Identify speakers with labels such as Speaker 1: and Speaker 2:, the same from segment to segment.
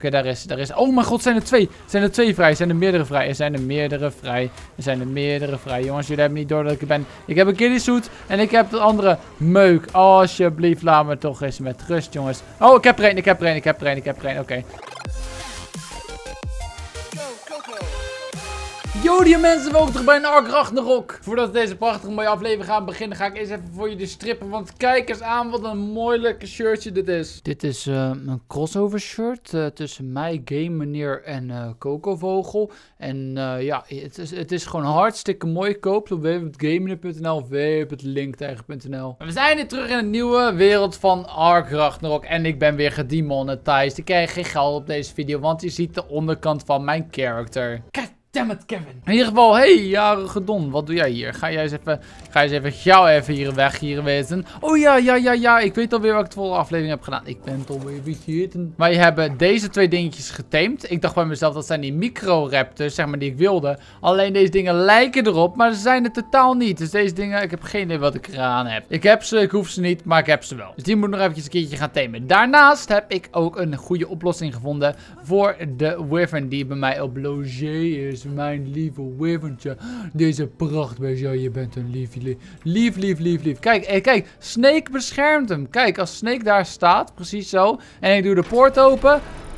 Speaker 1: Oké, daar is. Oh mijn god, zijn er twee. Zijn er twee vrij? Zijn er meerdere vrij? Er zijn er meerdere vrij. Er zijn er meerdere vrij. Jongens, jullie hebben niet door dat ik er ben. Ik heb een killisuit en ik heb de andere meuk. Alsjeblieft, laat me toch eens met rust, jongens. Oh, ik heb er één. Oké. Yo, die mensen, welkom terug bij een Ark Ragnarok. Voordat we deze prachtige mooie aflevering gaan beginnen, ga ik eens even voor jullie strippen. Want kijk eens aan wat een mooi lekker shirtje dit is. Dit is een crossover shirt tussen mij, Game Meneer en Coco-vogel. En ja, het is gewoon hartstikke mooi. Koop op www.gamemeneer.nl of www.linktijger.nl. We zijn weer terug in een nieuwe wereld van Ark Ragnarok. En ik ben weer gedemonetized. Ik krijg geen geld op deze video, want je ziet de onderkant van mijn character. Kijk. Dammit, Kevin. In ieder geval, hey, jarige Don, wat doe jij hier? Ga eens even hier weg, hier wezen. Oh ja, ik weet alweer wat ik de vorige aflevering heb gedaan. Ik ben het alweer vergeten. Wij hebben deze twee dingetjes getamed. Ik dacht bij mezelf, dat zijn die micro-raptors, zeg maar, die ik wilde. Alleen deze dingen lijken erop, maar ze zijn het totaal niet. Dus deze dingen, ik heb geen idee wat ik eraan heb. Ik heb ze, ik hoef ze niet, maar ik heb ze wel. Dus die moet nog eventjes een keertje gaan tamen. Daarnaast heb ik ook een goede oplossing gevonden voor de wyvern die bij mij op logé is. Mijn lieve wyverntje. Deze prachtbeest. Ja, je bent een lief. Kijk. Snake beschermt hem. Kijk, als Snake daar staat. Precies zo. En ik doe de poort open.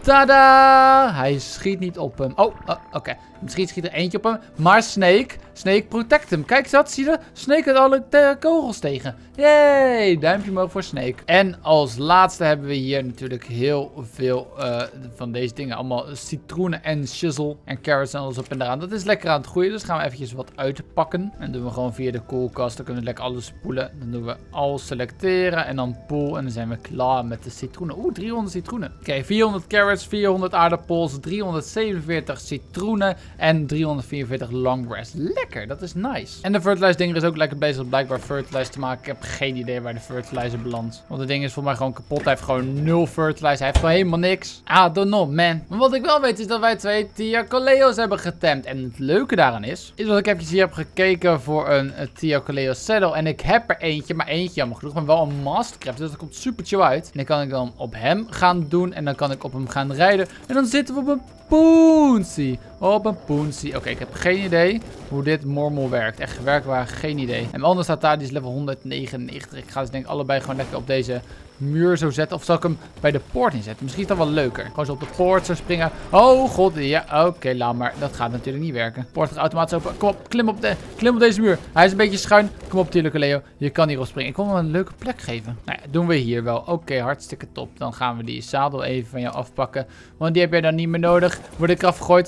Speaker 1: Tada! Hij schiet niet op hem. Oh, oké. Misschien schiet er eentje op hem. Maar Snake protect hem. Kijk dat, zie je? Snake had alle kogels tegen. Yay! Duimpje omhoog voor Snake. En als laatste hebben we hier natuurlijk heel veel van deze dingen. Allemaal citroenen en shizzle en carrots en alles op en eraan. Dat is lekker aan het groeien. Dus gaan we eventjes wat uitpakken. En doen we gewoon via de koelkast. Dan kunnen we lekker alles spoelen. Dan doen we alles selecteren. En dan pool. En dan zijn we klaar met de citroenen. Oeh, 300 citroenen. Oké, 400 carrots, 400 aardappels, 347 citroenen. En 344 longgrass. Lekker, dat is nice. En de fertilizer ding is ook lekker bezig om blijkbaar fertilizer te maken. Ik heb geen idee waar de fertilizer belandt. Want het ding is voor mij gewoon kapot. Hij heeft gewoon 0 fertilizer. Hij heeft gewoon helemaal niks. I don't know, man. Maar wat ik wel weet is dat wij 2 Tiakoleo's hebben getemd. En het leuke daaraan is dat ik eventjes hier heb gekeken voor een Tiakoleo saddle. En ik heb er eentje, maar eentje jammer genoeg. Maar wel een mastercraft. Dus dat komt super chill uit. En dan kan ik dan op hem gaan doen. En dan kan ik op hem gaan rijden. En dan zitten we op een Poensie. Op een Poensie. Oké, ik heb geen idee hoe dit mormel werkt. Echt werkbaar, geen idee. En mijn andere staat daar, die is level 199. Ik ga dus denk ik allebei gewoon lekker op deze muur zo zetten. Of zal ik hem bij de poort inzetten? Misschien is dat wel leuker. Gewoon zo op de poort zo springen. Oh god, ja, oké, laat maar. Dat gaat natuurlijk niet werken. Poort gaat automatisch open. Kom op, klim op deze muur. Hij is een beetje schuin. Kom op, Tiakoleo. Je kan hierop springen. Ik wil hem een leuke plek geven. Nou ja, doen we hier wel. Oké, hartstikke top. Dan gaan we die zadel even van jou afpakken. Want die heb je dan niet meer nodig. Word ik eraf gegooid.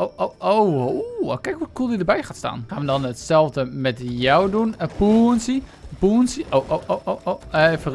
Speaker 1: Oh. Kijk hoe cool die erbij gaat staan. Gaan we dan hetzelfde met jou doen. Een Poensie. Oh. Even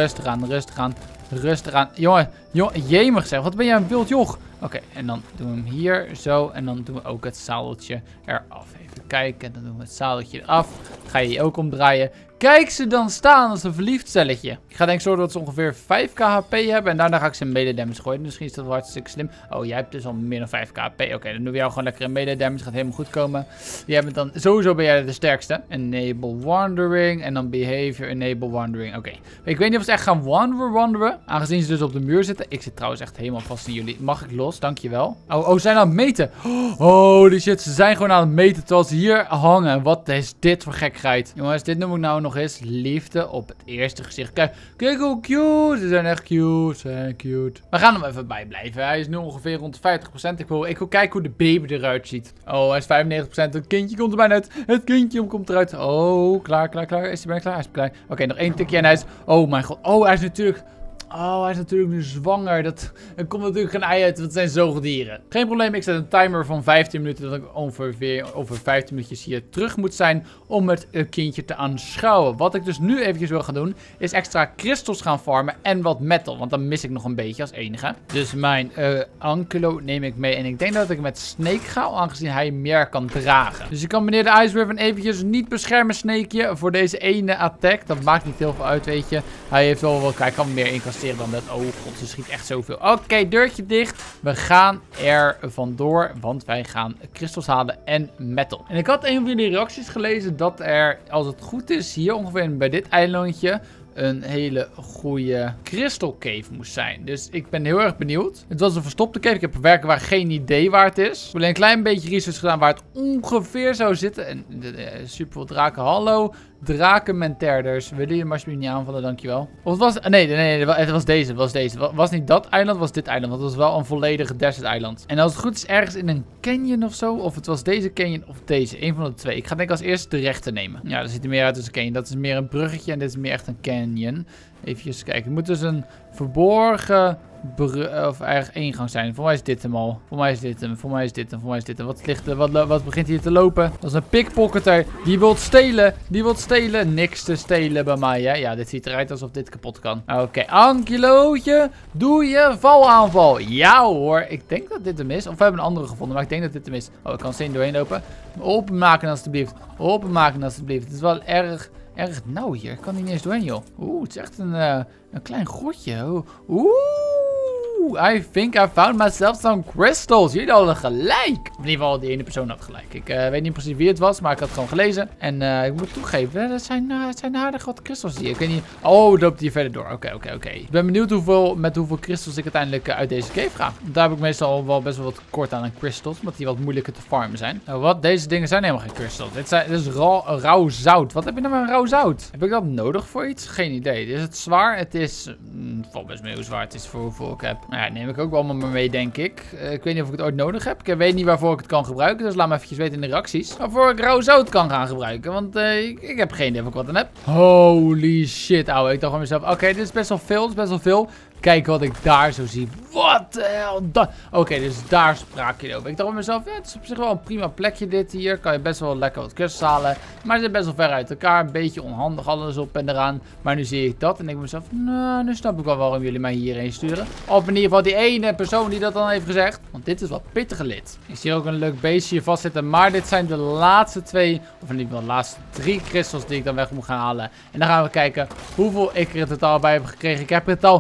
Speaker 1: rustig aan. Jongen, jemig zeg. Wat ben jij een wild joch? Oké, en dan doen we hem hier zo. En dan doen we ook het zadeltje eraf. Even kijken. Dan doen we het zadeltje eraf. Ga je ook omdraaien. Kijk ze dan staan als een verliefd stelletje. Ik ga denk ik zorgen dat ze ongeveer 5k HP hebben. En daarna ga ik ze in melee damage gooien. Misschien is dat wel hartstikke slim. Oh, jij hebt dus al meer dan 5k HP. Oké, dan doen we jou gewoon lekker in melee damage. Gaat helemaal goed komen. Jij bent dan, sowieso ben jij de sterkste. Enable wandering. En dan behavior, enable wandering. Oké. Ik weet niet of ze echt gaan wanderen. Aangezien ze dus op de muur zitten. Ik zit trouwens echt helemaal vast in jullie. Mag ik los? Dankjewel. Oh, ze zijn aan het meten. Holy shit, ze zijn gewoon aan het meten terwijl ze hier hangen. Wat is dit voor gekheid? Jongens, dit noem ik nou nog eens liefde op het eerste gezicht. Kijk hoe cute. Ze zijn echt cute. We gaan hem even bijblijven. Hij is nu ongeveer rond 50%. Ik wil kijken hoe de baby eruit ziet. Oh, hij is 95%. Het kindje komt er bijna uit. Het kindje komt eruit. Oh, klaar. Is hij bijna klaar? Hij is klaar. Oké, nog 1 tikje en hij is... Oh mijn god. Oh, hij is natuurlijk nu zwanger. Er komt natuurlijk geen ei uit, want het zijn zoogdieren. Geen probleem, ik zet een timer van 15 minuten. Dat ik ongeveer over 15 minuutjes hier terug moet zijn om het kindje te aanschouwen. Wat ik dus nu eventjes wil gaan doen, is extra crystals gaan farmen en wat metal. Want dan mis ik nog een beetje als enige. Dus mijn Ankylo neem ik mee. En ik denk dat ik met Snake ga, aangezien hij meer kan dragen. Dus ik kan meneer de Ice Wyvern eventjes niet beschermen, Snakeje, voor deze ene attack. Dat maakt niet heel veel uit, weet je. Hij heeft wel wat, hij kan meer incasseren dan dat. Oh god, ze schiet echt zoveel. Oké, deurtje dicht. We gaan er vandoor, want wij gaan crystals halen en metal. En ik had een van jullie reacties gelezen dat er, als het goed is, hier ongeveer bij dit eilandje een hele goede crystal cave moest zijn. Dus ik ben heel erg benieuwd. Het was een verstopte cave. Ik heb werkelijk geen idee waar het is. Ik heb alleen een klein beetje research gedaan waar het ongeveer zou zitten. En super veel draken. Hallo, drakenmenterders. Willen jullie me alsjeblieft niet aanvallen? Dankjewel. Of het was... Nee, het was deze. Het was niet dat eiland, het was dit eiland. Want het was wel een volledige desert eiland. En als het goed is ergens in een canyon of zo. Of het was deze canyon of deze. Een van de twee. Ik ga denk ik als eerste de rechter nemen. Ja, dat ziet er meer uit als een canyon. Dat is meer een bruggetje en dit is meer echt een canyon. Even kijken. Het moet dus een verborgen of eigenlijk ingang zijn. Voor mij is dit hem al. Voor mij is dit hem. Voor mij is dit hem. Voor mij is dit hem. Wat ligt er? Wat begint hier te lopen? Dat is een pickpocketer. Die wil stelen. Die wil stelen. Niks te stelen bij mij, hè? Ja, dit ziet eruit alsof dit kapot kan. Oké, Ankilootje. Doe je valaanval. Ja hoor. Ik denk dat dit hem is. Of we hebben een andere gevonden, maar ik denk dat dit hem is. Oh, ik kan steen doorheen lopen. Openmaken alstublieft. Openmaken alstublieft. Het is wel erg nauw hier. Ik kan hier niet eens doorheen, joh. Oeh, het is echt een klein grotje. Oeh. I think I found myself some crystals. Jullie hadden gelijk. In ieder geval, die ene persoon had gelijk. Ik weet niet precies wie het was, maar ik had het gewoon gelezen. En ik moet toegeven, het zijn aardig wat crystals hier. Ik weet niet... Oh, het loopt hier verder door. Oké. Ik ben benieuwd met hoeveel crystals ik uiteindelijk uit deze cave ga. Daar heb ik meestal wel best wel wat kort aan crystals, omdat die wat moeilijker te farmen zijn. Nou, wat? Deze dingen zijn helemaal geen crystals. Dit is rauw zout. Wat heb je nou met rauw zout? Heb ik dat nodig voor iets? Geen idee. Is het zwaar? Het is... valt best mee hoe zwaar het is voor hoeveel ik heb. Nou ja, neem ik ook wel maar mee, denk ik. Ik weet niet of ik het ooit nodig heb. Ik weet niet waarvoor ik het kan gebruiken. Dus laat me eventjes weten in de reacties. Waarvoor ik rauw zout kan gaan gebruiken. Want ik heb geen idee of ik wat aan heb. Holy shit, ouwe. Ik dacht van mezelf, oké, dit is best wel veel. Dit is best wel veel. Kijk wat ik daar zo zie. Wat de hel. Oké, dus daar sprak je over. Ik dacht bij mezelf, ja, het is op zich wel een prima plekje dit hier. Kan je best wel lekker wat crystals halen. Maar ze zijn best wel ver uit elkaar. Een beetje onhandig alles op en eraan. Maar nu zie ik dat en ik denk mezelf, nou, nu snap ik wel waarom jullie mij hierheen sturen. Of in ieder geval die ene persoon die dat dan heeft gezegd. Want dit is wat pittige lid. Ik zie ook een leuk beestje hier vastzitten. Maar dit zijn de laatste 2, of in ieder geval de laatste 3 crystals die ik dan weg moet gaan halen. En dan gaan we kijken hoeveel ik er in totaal bij heb gekregen. Ik heb het al...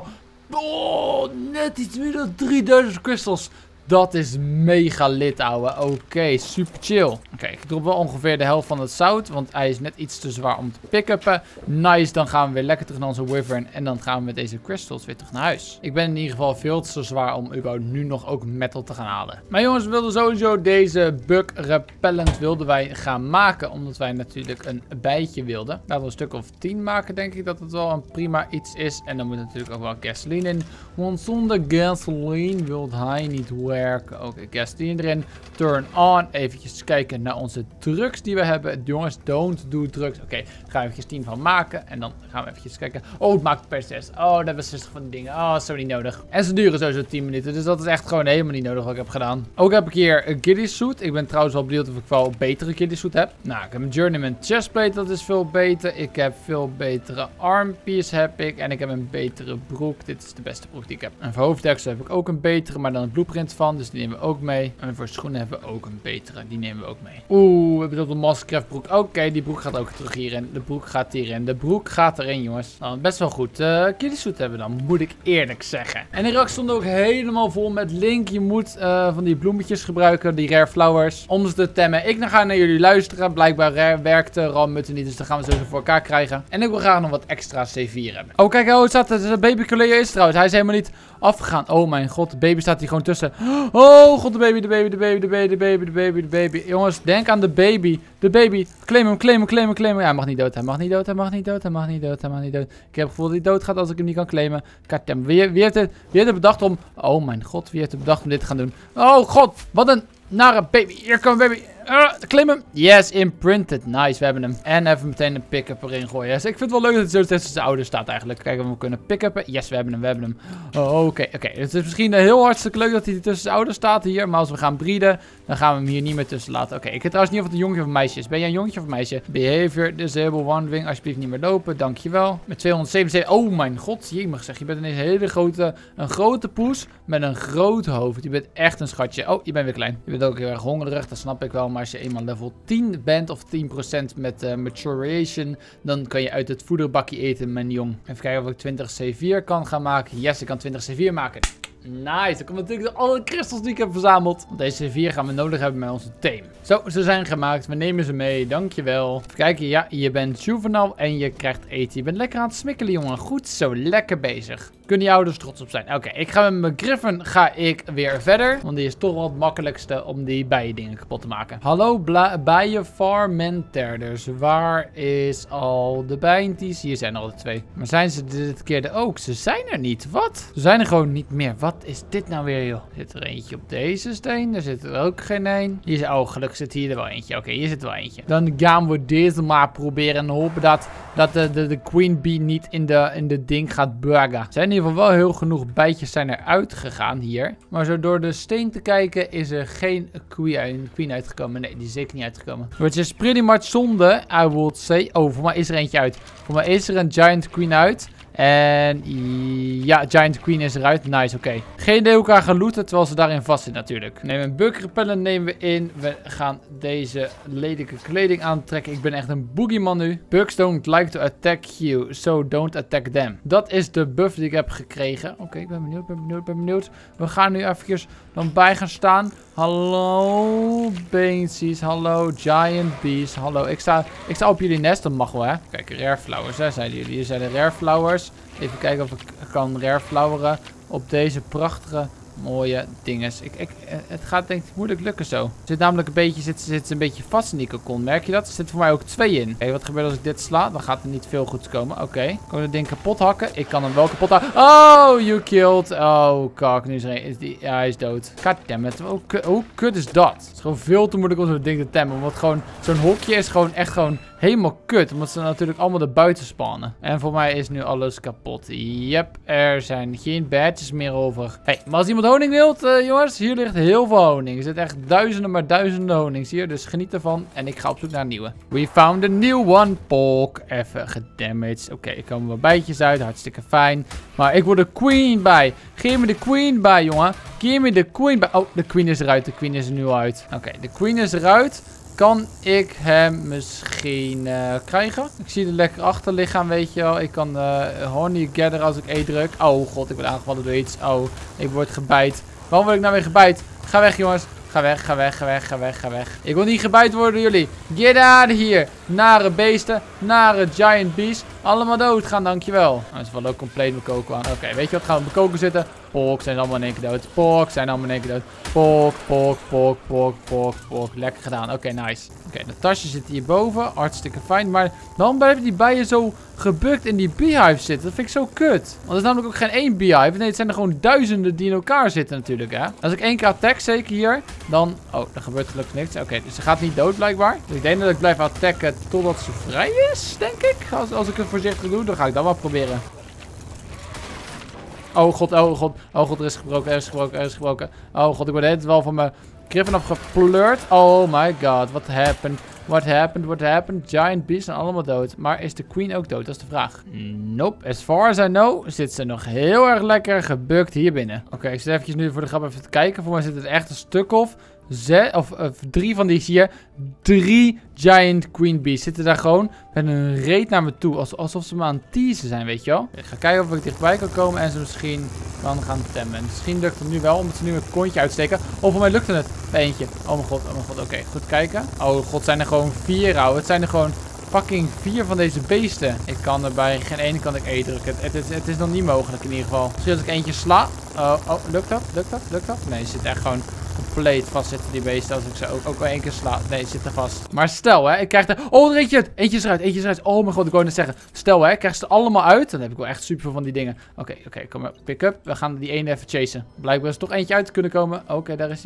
Speaker 1: Oh, net iets meer dan 3000 crystals. Dat is mega lit, ouwe. Oké, super chill. Oké, ik drop wel ongeveer de helft van het zout. Want hij is net iets te zwaar om te pick-uppen. Nice, dan gaan we weer lekker terug naar onze wyvern. En dan gaan we met deze crystals weer terug naar huis. Ik ben in ieder geval veel te zwaar om überhaupt nu nog ook metal te gaan halen. Maar jongens, we wilden sowieso deze bug repellent wilden wij gaan maken. Omdat wij natuurlijk een bijtje wilden. Laten we een stuk of 10 maken, denk ik dat het wel een prima iets is. En dan moet natuurlijk ook wel gasoline in. Want zonder gasoline wil hij niet werken. Oké, gasoline erin. Turn on. Eventjes kijken naar onze drugs die we hebben. Jongens, don't do drugs. Oké, daar gaan we eventjes 10 van maken. En dan gaan we eventjes kijken. Oh, het maakt per 6. Oh, dat was 60 van die dingen. Oh, dat is zo niet nodig. En ze duren sowieso 10 minuten. Dus dat is echt gewoon helemaal niet nodig wat ik heb gedaan. Ook heb ik hier een kiddie suit. Ik ben trouwens wel benieuwd of ik wel een betere kiddie suit heb. Nou, ik heb een journeyman chestplate. Dat is veel beter. Ik heb veel betere armpiece heb ik. En ik heb een betere broek. Dit is de beste broek die ik heb. En voor hoofddeksel heb ik ook een betere. Maar dan een blueprint van. Dus die nemen we ook mee. En voor schoenen hebben we ook een betere. Die nemen we ook mee. Oeh, we hebben dat een Mastercraft broek. Oké, die broek gaat ook terug hierin. De broek gaat hierin. De broek gaat erin, jongens. Nou, best wel goed. Kiddie suit hebben we dan, moet ik eerlijk zeggen. En de rak stond ook helemaal vol met link. Je moet van die bloemetjes gebruiken. Die rare flowers. Om ze te temmen. Ik ga naar jullie luisteren. Blijkbaar rare werkte Rammutten niet. Dus dat gaan we sowieso voor elkaar krijgen. En ik wil graag nog wat extra C4 hebben. Oh, kijk, oh, het staat. De baby collega is trouwens. Hij is helemaal niet afgegaan. Oh mijn god, de baby staat hier gewoon tussen. Oh god, de baby, de baby, de baby, de baby, de baby, de baby, de baby. Jongens, denk aan de baby. De baby. Claim hem, claim hem, claim hem, claim hem. Ja, hij mag niet dood, hij mag niet dood, hij mag niet dood, hij mag niet dood, hij mag niet dood. Ik heb het gevoel dat hij dood gaat als ik hem niet kan claimen. Wie heeft het bedacht om... Oh mijn god, wie heeft het bedacht om dit te gaan doen? Oh god, wat een nare baby. Hier komt baby. Claim hem. Yes, imprinted. Nice, we hebben hem. En even meteen een pick-up erin gooien. Dus ik vind het wel leuk dat hij zo tussen zijn ouders staat eigenlijk. Kijken of we kunnen pick-uppen. Yes, we hebben hem, we hebben hem. Oh, oké. Het is misschien heel hartstikke leuk dat hij tussen zijn ouders staat hier. Maar als we gaan breeden, dan gaan we hem hier niet meer tussen laten. Oké, ik weet trouwens niet of het een jongetje of een meisje is. Ben jij een jongetje of een meisje? Behavior, disable, wandering. Alsjeblieft niet meer lopen. Dankjewel. Met 277. Oh mijn god, jemig zeg. Je bent een hele grote poes met een groot hoofd. Je bent echt een schatje. Oh, je bent weer klein. Je bent ook heel erg hongerig, dat snap ik wel. Maar als je eenmaal level 10 bent of 10% met maturation, dan kan je uit het voederbakje eten, mijn jong. Even kijken of ik 20 C4 kan gaan maken. Yes, ik kan 20 C4 maken. Nice. Dat komt natuurlijk door alle crystals die ik heb verzameld. Want deze 4 gaan we nodig hebben bij onze team. Zo, ze zijn gemaakt. We nemen ze mee. Dankjewel. Even kijken. Ja, je bent juvenile en je krijgt eten. Je bent lekker aan het smikkelen, jongen. Goed zo. Lekker bezig. Kunnen je ouders trots op zijn. Oké, ik ga met mijn Griffin weer verder. Want die is toch wel het makkelijkste om die bijendingen kapot te maken. Hallo bijenfarmenterders. Waar is al de bijenties? Hier zijn er al de 2. Maar zijn ze dit keer ook? Ze zijn er niet. Wat? Ze zijn er gewoon niet meer. Wat is dit nou weer, joh? Zit er eentje op deze steen? Er zit er ook geen een. Hier is, oh, gelukkig zit hier er wel eentje. Oké, hier zit er wel eentje. Dan gaan we deze maar proberen. En hopen dat de queen bee niet in de ding gaat burgen. Zijn in ieder geval wel heel genoeg bijtjes zijn eruit gegaan hier. Maar zo door de steen te kijken is er geen queen uitgekomen. Nee, die is zeker niet uitgekomen. Which is pretty much zonde, I would say. Oh, voor mij is er eentje uit. Voor mij is er een giant queen uit. En ja, Giant Queen is eruit. Nice, oké. Geen idee hoe elkaar gaan looten, terwijl ze daarin vast zit natuurlijk. Neem een bug repellent nemen we in. We gaan deze lelijke kleding aantrekken. Ik ben echt een boogeyman nu. Bugs don't like to attack you, so don't attack them. Dat is de buff die ik heb gekregen. Oké, ik ben benieuwd. We gaan nu eventjes dan bij gaan staan. Hallo, Beansies. Hallo, Giant Bees. Hallo, ik sta op jullie nest. Dat mag wel, hè. Kijk, rare flowers, hè, zeiden jullie. Hier zijn de rare flowers. Even kijken of ik kan rare floweren op deze prachtige, mooie dinges. Het gaat denk ik moeilijk lukken zo. Zit namelijk zit een beetje vast in die kokon. Merk je dat? Er zit voor mij ook 2 in. Oké, wat gebeurt als ik dit sla? Dan gaat er niet veel goeds komen. Oké. Kan ik dat ding kapot hakken? Ik kan hem wel kapot hakken. Oh, you killed. Oh, kak. Nu is er een. Ja, hij is dood. Goddammit. Hoe kut is dat? Het is gewoon veel te moeilijk om zo'n ding te temmen. Want gewoon, zo'n hokje is gewoon echt gewoon helemaal kut. Omdat ze natuurlijk allemaal er buiten spannen. En voor mij is nu alles kapot. Yep, er zijn geen badges meer over. Hey, maar als iemand honing wilt, jongens, hier ligt heel veel honing. Er zitten echt duizenden honings hier. Dus geniet ervan. En ik ga op zoek naar een nieuwe. We found a new one. Polk. Even gedamaged. Oké, er komen wel bijtjes uit. Hartstikke fijn. Maar ik word de queen bij. Geef me de queen bij, jongen. Geef me de queen bij. Oh, de queen is eruit. De queen is er nu al uit. Oké, de queen is eruit. Kan ik hem misschien krijgen? Ik zie er lekker achter liggen, weet je wel. Ik kan honey gather als ik E druk. Oh god, ik word aangevallen door iets. Oh, ik word gebijt. Waarom word ik nou weer gebijt? Ga weg, jongens. Ga weg. Ik wil niet gebijt worden door jullie. Get out of here. Nare beesten. Nare giant beasts. Allemaal doodgaan, dankjewel. Nou, ze vallen ook compleet mijn koken aan. Oké, weet je wat? Gaan we op mijn koken zitten. Pork zijn allemaal in één keer dood. Pork. Lekker gedaan. Oké, nice. Oké, de tasje zit hierboven. Hartstikke fijn. Maar dan blijven die bijen zo gebukt in die beehive zitten. Dat vind ik zo kut. Want er is namelijk ook geen 1 beehive. Nee, het zijn er gewoon duizenden die in elkaar zitten natuurlijk, hè. Als ik 1 keer attack, zeker hier, dan... Oh, er gebeurt gelukkig niks. Oké, dus ze gaat niet dood blijkbaar. Dus ik denk dat ik blijf attacken totdat ze vrij is, denk ik. Als ik het voorzichtig doe, dan ga ik dat wel proberen. Oh god, er is gebroken. Oh god, ik word het wel van mijn Griffin afgepleurd. Oh my god, what happened? Giant beasts zijn allemaal dood. Maar is de queen ook dood? Dat is de vraag. Nope. As far as I know zit ze nog heel erg lekker gebukt hier binnen. Oké, ik zit eventjes nu voor de grap even te kijken. Voor mij zit het echt een stuk of 3 van die hier. 3 giant queen bees zitten daar gewoon met een reet naar me toe. Alsof ze me aan het teasen zijn, weet je wel. Ik ga kijken of ik dichtbij kan komen en ze misschien kan gaan temmen. Misschien lukt het nu wel, omdat ze nu een kontje uitsteken. Of voor mij lukte het bij eentje. Oh mijn god. Oké, goed kijken. Oh god, zijn er gewoon 4, ouwe. Het zijn er gewoon fucking 4 van deze beesten. Ik kan er bij geen ene kan ik E drukken. Het is nog niet mogelijk in ieder geval. Misschien als ik eentje sla. Oh, lukt dat? Nee, ze zit echt gewoon compleet vast zitten die beesten als ik ze ook wel 1 keer sla. Nee, ze zitten vast. Maar stel hè, ik krijg er... Oh, er eentje uit. Eentje is eruit. Oh mijn god, ik wou net zeggen. Stel hè, ik krijg ze er allemaal uit. Dan heb ik wel echt super veel van die dingen. Oké, kom maar. Pick up. We gaan die ene even chasen. Blijkbaar is er toch eentje uit te kunnen komen. Oké, daar is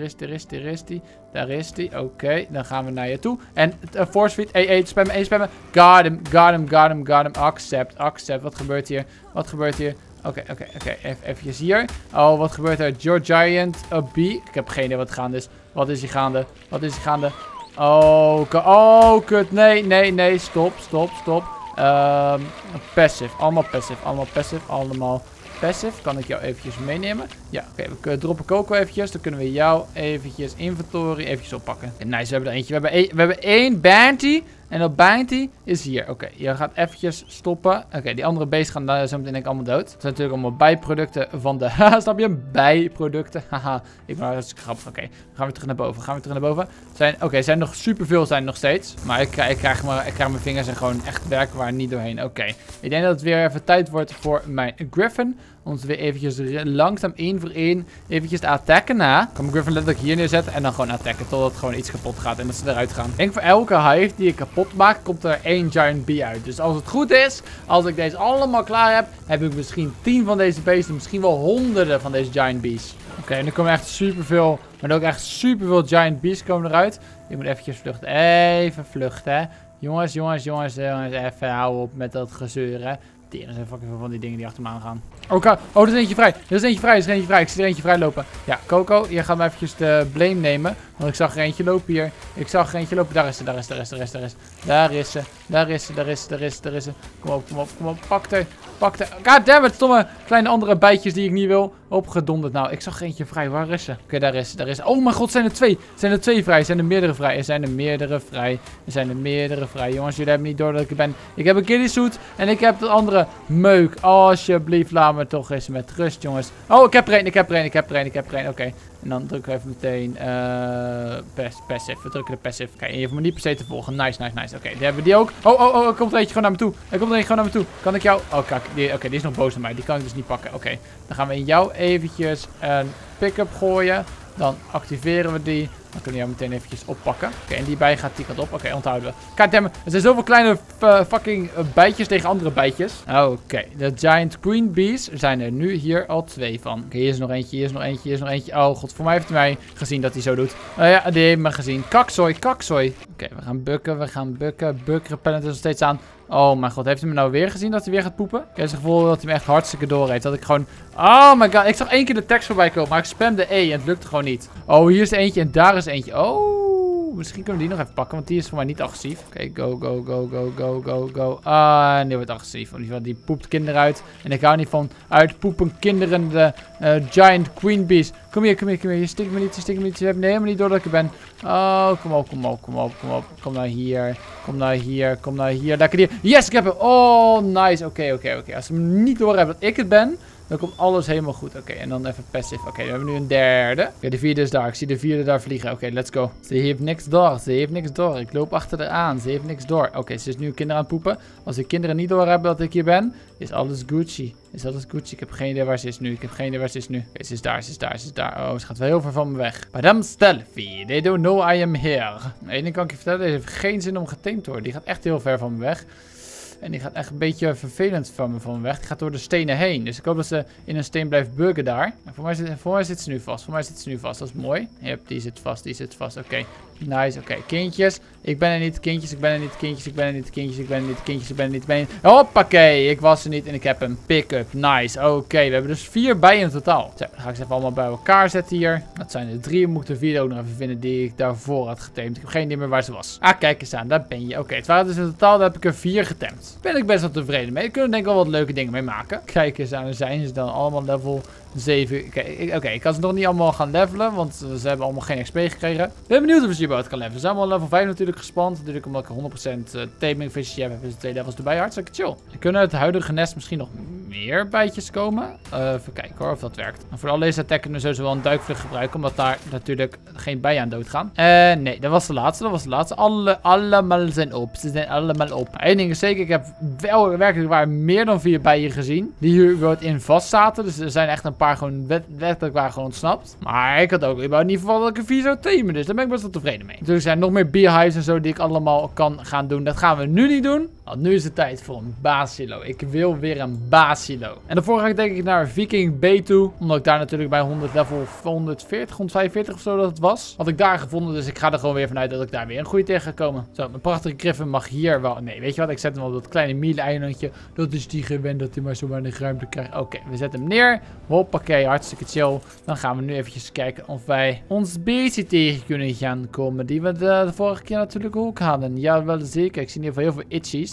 Speaker 1: die. Oké, dan gaan we naar je toe. En force feed. E spammen. Got him. Accept. Wat gebeurt hier? Oké. Even hier. Oh, wat gebeurt er? Your Giant Bee. Ik heb geen idee wat gaande is. Wat is hier gaande? Oh, kut. Nee. Stop. Passive. Allemaal passive. Kan ik jou eventjes meenemen? Ja, oké. We droppen Coco eventjes. Dan kunnen we jou eventjes inventory eventjes oppakken. Nice, we hebben er eentje. We hebben 1 bounty. En dat Bounty is hier. Oké, je gaat eventjes stoppen. Oké, die andere beesten gaan zo meteen denk ik allemaal dood. Dat zijn natuurlijk allemaal bijproducten van de... Snap je? Bijproducten. Haha, ik ben hartstikke grappig. Oké, gaan we terug naar boven. Oké, zijn nog superveel zijn er nog steeds. Maar ik krijg mijn vingers er gewoon echt werkbaar niet doorheen. Oké, ik denk dat het weer even tijd wordt voor mijn Griffin. Om ze weer eventjes langzaam 1 voor 1 eventjes te attacken. Ik kan mijn Griffin letterlijk hier neerzetten en dan gewoon attacken. Totdat gewoon iets kapot gaat en dat ze eruit gaan. Ik denk voor elke hive die ik kapot maak, komt er 1 giant bee uit. Dus als het goed is, als ik deze allemaal klaar heb, heb ik misschien 10 van deze beesten. Misschien wel honderden van deze giant bees. Oké, en er komen echt superveel, maar ook echt superveel giant bees komen eruit. Ik moet eventjes vluchten. Even vluchten, hè. Jongens, even houden op met dat gezeur, hè. Er zijn fucking veel van die dingen die achter me aan gaan. Oh, er is eentje vrij. Ik zie er eentje vrij lopen. Ja, Coco, je gaat me eventjes de blame nemen. Want ik zag er eentje lopen hier. Daar is ze. Kom op. Pak er. Goddammit, stomme kleine andere bijtjes die ik niet wil. Opgedonderd. Nou, ik zag er eentje vrij. Waar is ze? Oké, daar is ze. Oh mijn god, zijn er 2. Zijn er 2 vrij? Zijn er meerdere vrij? Jongens, jullie hebben niet door dat ik er ben. Ik heb een killisuit en ik heb de andere meuk. Alsjeblieft, laat me toch eens met rust, jongens. Oh, ik heb er een. Oké. En dan drukken we even meteen passive. We drukken de passive. Kijk, je hoeft me niet per se te volgen. Nice. Oké, die hebben we die ook. Oh, er komt er eentje gewoon naar me toe. Kan ik jou... Oh, kijk. Oké, die is nog boos naar mij. Die kan ik dus niet pakken. Oké, dan gaan we in jou eventjes een pick-up gooien. Dan activeren we die. Dan kunnen we jou meteen eventjes oppakken. Oké, en die bij gaat die kant op. Oké, onthouden we. Goddammit, er zijn zoveel kleine fucking bijtjes tegen andere bijtjes. Oké, de giant queen bees zijn er nu hier al 2 van. Oké, hier is nog eentje. Oh god, voor mij heeft hij mij gezien dat hij zo doet. Ja, die heeft me gezien. Kakzooi. Oké, we gaan bukken. Buk repellent is nog steeds aan. Oh mijn god, heeft hij me nou weer gezien dat hij weer gaat poepen? Ik heb het gevoel dat hij me echt hartstikke door heeft. Dat ik gewoon... Oh my god, ik zag 1 keer de tekst voorbij komen, maar ik spamde E en het lukte gewoon niet. Oh, hier is eentje en daar is eentje. Oh, misschien kunnen we die nog even pakken, want die is voor mij niet agressief. Oké, go. Ah, en die wordt agressief. Want die poept kinderen uit. En ik hou niet van uitpoepen kinderen, de giant queen bees. Kom hier. Je stikt me niet. Je hebt helemaal niet door dat ik er ben. Oh, kom op. Kom nou hier. Lekker hier. Yes, ik heb hem. Oh, nice. Oké. Als ze me niet door hebben dat ik het ben, dan komt alles helemaal goed. Oké, en dan even passive. Oké, we hebben nu een derde. Oké, de 4e is daar. Ik zie de 4e daar vliegen. Oké, let's go. Ze heeft niks door. Ik loop achter haar aan. Ze heeft niks door. Oké, ze is nu kinderen aan het poepen. Als de kinderen niet door hebben dat ik hier ben, is alles Gucci. Ik heb geen idee waar ze is nu. Oké, ze is daar. Oh, ze gaat wel heel ver van me weg. Madame Stelfie, they don't know I am here. Eén ding kan ik je vertellen, deze heeft geen zin om geteemd te worden. Die gaat echt heel ver van me weg. En die gaat echt een beetje vervelend van me weg. Die gaat door de stenen heen. Dus ik hoop dat ze in een steen blijft buggen daar. En voor mij zit ze nu vast. Dat is mooi. Yep, die zit vast. Oké. Nice. Oké, kindjes. Ik ben er niet. Hoppakee. Ik was er niet en ik heb een pick-up. Nice. Oké, we hebben dus 4 bijen in totaal. Zo, dan ga ik ze even allemaal bij elkaar zetten hier. Dat zijn er 3. We moeten de 4e ook nog even vinden die ik daarvoor had getemd. Ik heb geen idee meer waar ze was. Ah, kijk eens aan. Daar ben je. Oké, het waren dus in totaal, daar heb ik er 4 getemd. Ben ik best wel tevreden mee. Ik kunnen denk ik wel wat leuke dingen mee maken. Kijk eens aan. Dan zijn ze dan allemaal level 7. Oké, ik kan ze nog niet allemaal gaan levelen, want ze hebben allemaal geen XP gekregen. Ik ben benieuwd of ze überhaupt kan levelen. Ze zijn allemaal level 5 natuurlijk gespand. Natuurlijk omdat ik 100% taming efficiency heb, hebben ze 2 levels erbij. Hartstikke chill. Er kunnen uit het huidige nest misschien nog meer bijtjes komen. Even kijken hoor, of dat werkt. En voor alle deze attack kunnen we sowieso wel een duikvlucht gebruiken, omdat daar natuurlijk geen bijen aan doodgaan. Nee, dat was de laatste. Allemaal zijn op. Ze zijn allemaal op. Eén ding is zeker, ik heb wel werkelijk waar meer dan 4 bijen gezien. Die hier weer in vast zaten. Dus er zijn echt een paar gewoon letterlijk waren gewoon ontsnapt. Maar ik had ook überhaupt niet verwacht dat ik er 4 zou tamen. Dus daar ben ik best wel tevreden mee. Dus er zijn nog meer beehives en zo die ik allemaal kan gaan doen. Dat gaan we nu niet doen. Want nu is het tijd voor een basilo. Ik wil weer een basilo. En daarvoor ga ik denk ik naar Viking Bay toe. Omdat ik daar natuurlijk bij 100 level 140, 145 of zo dat het was. Had ik daar gevonden. Dus ik ga er gewoon weer vanuit dat ik daar weer een goede tegen ga komen. Zo, mijn prachtige Griffin mag hier wel... Nee, weet je wat? Ik zet hem op dat kleine miele-eilandje. Dat is die gewend dat hij maar zo weinig ruimte krijgt. Oké, we zetten hem neer. Hoppakee, hartstikke chill. Dan gaan we nu eventjes kijken of wij ons beestje tegen kunnen gaan komen. Die we de vorige keer natuurlijk ook hadden. Ja, wel zeker. Ik zie in ieder geval heel veel itchies.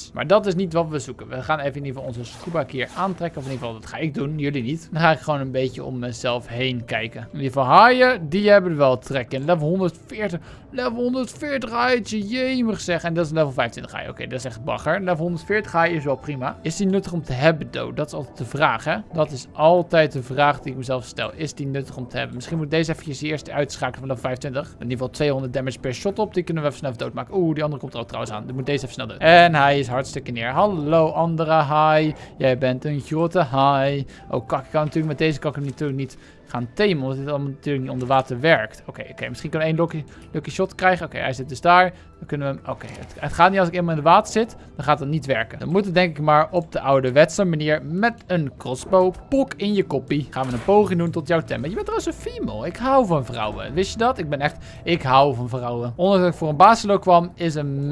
Speaker 1: is. Maar dat is niet wat we zoeken. We gaan even in ieder geval onze scuba gear aantrekken. Of in ieder geval, dat ga ik doen. Jullie niet. Dan ga ik gewoon een beetje om mezelf heen kijken. In ieder geval haaien, die hebben er wel trek in. Level 140. Level 140 haaitje. Jemig zeg. En dat is level 25 haai. Oké, dat is echt bagger. Level 140 haai is wel prima. Is die nuttig om te hebben, though? Dat is altijd de vraag, hè? Dat is altijd de vraag die ik mezelf stel. Is die nuttig om te hebben? Misschien moet ik deze eventjes eerst uitschakelen van level 25. In ieder geval 200 damage per shot op. Die kunnen we even snel doodmaken. Oeh, die andere komt er ook trouwens aan. Dan moet deze even snel dood. En hij is hartstikke neer. Hallo, andere haai. Jij bent een grote haai. Oh, kak. Ik kan natuurlijk met deze natuurlijk niet gaan tamen, omdat dit allemaal natuurlijk niet onder water werkt. Oké. Misschien kunnen we één lucky shot krijgen. Oké, hij zit dus daar. Dan kunnen we hem... Oké, het gaat niet als ik eenmaal in het water zit. Dan gaat het niet werken. Dan moet het denk ik maar op de ouderwetse manier met een crossbow. Pok in je koppie. Gaan we een poging doen tot jouw temmen. Je bent trouwens een female. Ik hou van vrouwen. Wist je dat? Ik hou van vrouwen. Ondanks dat ik voor een basilo kwam, is een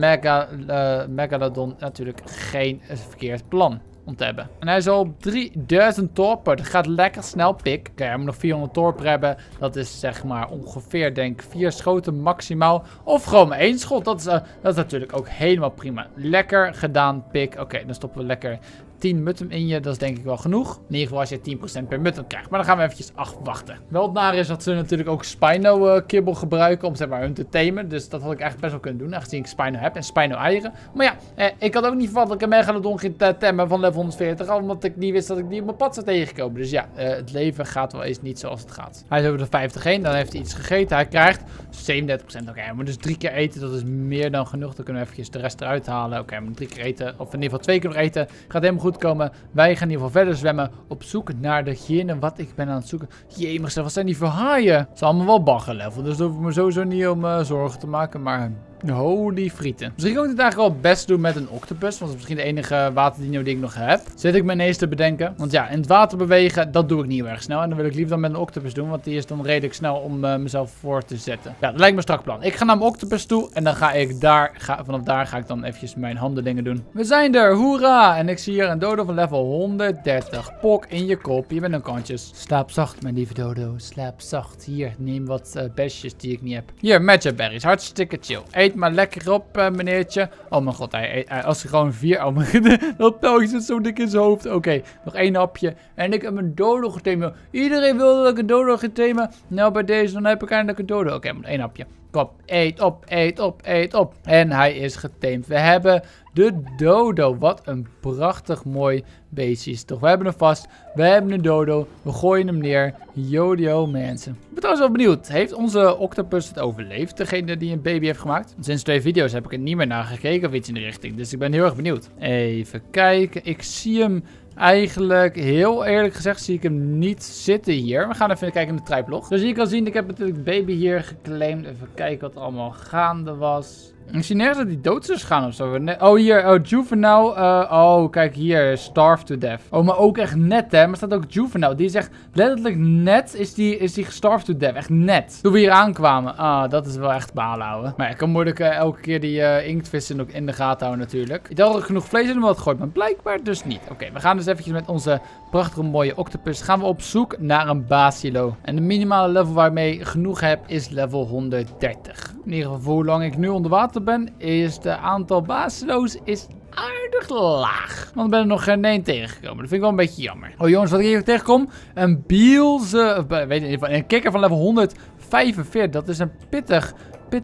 Speaker 1: megalodon natuurlijk geen verkeerd plan om te hebben. En hij is al op 3000 torpen. Dat gaat lekker snel pik. Oké, hij moet nog 400 torpen hebben. Dat is zeg maar ongeveer, denk ik, 4 schoten maximaal. Of gewoon maar 1 schot. Dat is natuurlijk ook helemaal prima. Lekker gedaan, pik. Oké, dan stoppen we lekker 10 mutton in je. Dat is denk ik wel genoeg. In ieder geval als je 10% per mutton krijgt. Maar dan gaan we eventjes wachten. Wel het nare is dat ze natuurlijk ook Spino kibbel gebruiken om zeg maar hun te tamen. Dus dat had ik eigenlijk best wel kunnen doen. Aangezien ik Spino heb en Spino eieren. Maar ja, ik had ook niet verwacht dat ik een megalodon ging temmen van level 140. Omdat ik niet wist dat ik die op mijn pad zou tegenkomen. Dus ja, het leven gaat wel eens niet zoals het gaat. Hij is over de 50 heen. Dan heeft hij iets gegeten. Hij krijgt 37%. Oké, hij moet dus 3 keer eten. Dat is meer dan genoeg. Dan kunnen we eventjes de rest eruit halen. Oké, hij moet 3 keer eten. Of in ieder geval 2 keer nog eten. Gaat helemaal goed komen. Wij gaan in ieder geval verder zwemmen op zoek naar degene wat ik ben aan het zoeken. Jemig, wat zijn die voor haaien? Het is allemaal wel bagger level, dus daar hoef ik me sowieso niet om zorgen te maken, maar holy frieten. Misschien kan ik dit eigenlijk wel het best doen met een octopus, want dat is misschien de enige waterdino die ik nog heb. Zit ik me ineens te bedenken. Want ja, in het water bewegen, dat doe ik niet heel erg snel. En dan wil ik liever dan met een octopus doen, want die is dan redelijk snel om mezelf voor te zetten. Ja, dat lijkt me een strak plan. Ik ga naar mijn octopus toe en dan ga ik vanaf daar ga ik dan eventjes mijn handelingen doen. We zijn er, hoera! En ik zie hier een dodo van level 130. Pok in je kop, je bent een kantjes. Slaap zacht, mijn lieve dodo. Slaap zacht. Hier, neem wat besjes die ik niet heb. Hier, matcha berries. Hartstikke chill. Eet maar lekker op, meneertje. Oh mijn god, als hij gewoon 4... Oh mijn god, dat pijltje zit zo dik in zijn hoofd. Oké, nog 1 hapje. En ik heb een dodo getamed. Iedereen wilde dat ik een dodo getamed. Nou, bij deze, dan heb ik eindelijk een dodo. Oké, maar 1 hapje. Kom, eet op, eet op, eet op. En hij is getamed. We hebben de dodo. Wat een prachtig mooi beestje is toch. We hebben hem vast. We hebben een dodo. We gooien hem neer. Jodio mensen. Ik ben trouwens wel benieuwd. Heeft onze octopus het overleefd? Degene die een baby heeft gemaakt? Sinds 2 video's heb ik er niet meer naar gekeken of iets in de richting. Dus ik ben heel erg benieuwd. Even kijken. Ik zie hem eigenlijk, heel eerlijk gezegd, zie ik hem niet zitten hier. We gaan even kijken in de triplog. Zoals je kan zien, ik heb natuurlijk baby hier geclaimd. Even kijken wat er allemaal gaande was. Ik zie nergens dat die dood is gaan of zo. Oh, hier. Oh, juvenile. Oh, kijk hier. Starved to death. Oh, maar ook echt net, hè. Maar staat ook juvenile. Die is echt letterlijk net is die gestarved to death. Echt net. Toen we hier aankwamen. Ah, dat is wel echt balen houden. Maar ja, ik kan moeilijk elke keer die inktvissen ook in de gaten houden natuurlijk. Ik dacht dat ik genoeg vlees in hem had gegooid, maar blijkbaar dus niet. Oké, we gaan dus eventjes met onze prachtige mooie octopus. Gaan we op zoek naar een basilo. En de minimale level waarmee ik genoeg heb is level 130. In ieder geval voor hoe lang ik nu onder water ben, is de aantal basilo's is aardig laag. Want ik ben er nog geen één tegengekomen. Dat vind ik wel een beetje jammer. Oh jongens, wat ik hier tegenkom. Een bielse, een kikker van level 145. Dat is een pittig